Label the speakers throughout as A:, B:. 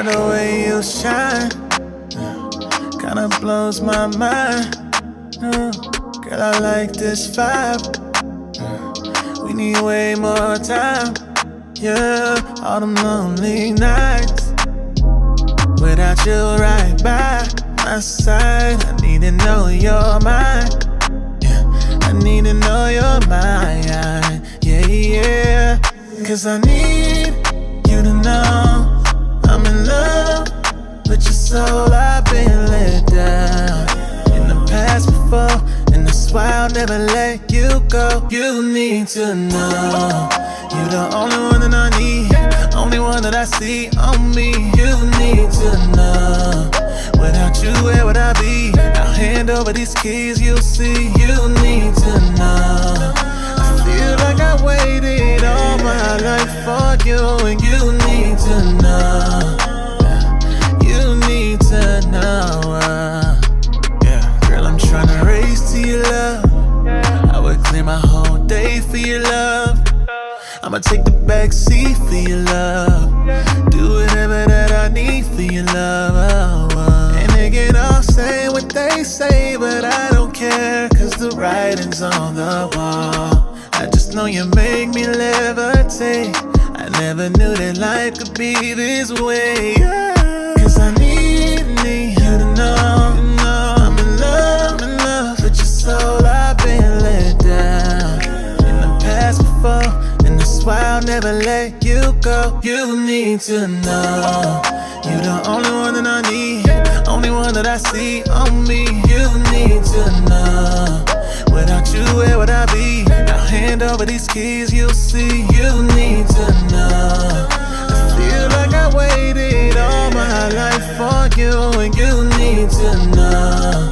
A: But the way you shine kinda blows my mind. Girl, I like this vibe. We need way more time. Yeah, all them lonely nights without you right by my side. I need to know you're mine. Yeah, I need to know you're mine. Yeah, yeah. Cause I need you to know I'm in love with your soul. I've been let down in the past before, and that's why I'll never let you go. You need to know you're the only one that I need, only one that I see on me. You need to know, without you, where would I be? I'll hand over these keys, you'll see. You need to know, I feel like I waited all my life for you, and you need to know. You need to know. Yeah, girl, I'm tryna race to your love. I would clear my whole day for your love. I'ma take the back seat for your love. Do whatever that I need for your love. And they get all say what they say, but I don't care, cause the writing's on the wall. I just know you make me levitate. I never knew that life could be this way. Cause I need you to know I'm in love with your soul. I've been let down in the past before, and that's why I'll never let you go. You need to know you're the only one that I need, only one that I see on me. You need to know, without you, where would I be? I'll hand over these keys, you'll see. You need to know, I feel like I waited all my life for you, and you need to know.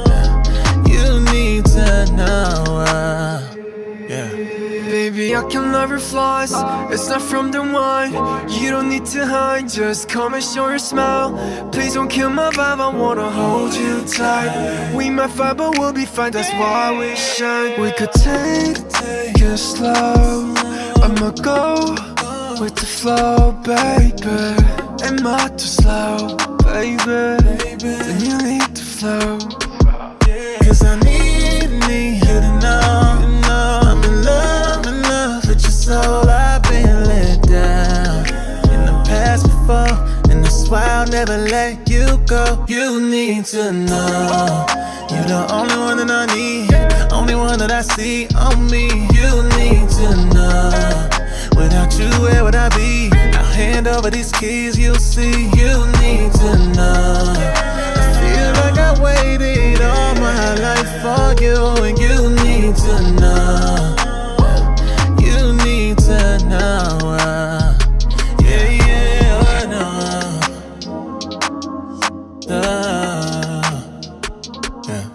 A: You need to know. Yeah.
B: Baby, I can love your flaws, it's not from the wine. You don't need to hide, just come and show your smile. Please don't kill my vibe, I wanna hold you tight. We might fight, but we'll be fine, that's why we shine. We could take it slow, I'ma go with the flow, baby. Am I too slow, baby? Then you need to flow.
A: Cause I need you to know I'm in love with your soul. I've been let down in the past before, and that's why I'll never let you go. You need to know you're the only one that I need, only one that I see on me. You need to know, without you, where would I be? I'll hand over these keys, you'll see. You need to know, I feel like I waited all my life for you, and you need to know. You need to know. Yeah, yeah, I know. Yeah.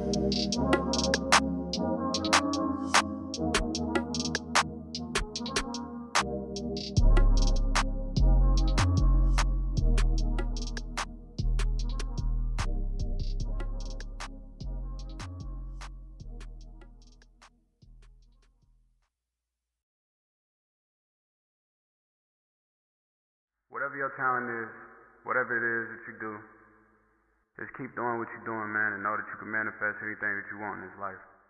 C: Whatever your talent is, whatever it is that you do, just keep doing what you're doing, man, and know that you can manifest anything that you want in this life.